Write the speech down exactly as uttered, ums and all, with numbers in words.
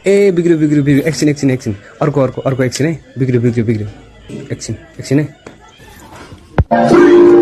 ए बिग्रियो बिग्रियो बिग्रियो एकछिन एकछिन एकछिन अर्को अर्को अर्को एकछिन है बिग्रियो बिग्रियो बिग्रियो एकछिन एकछिन है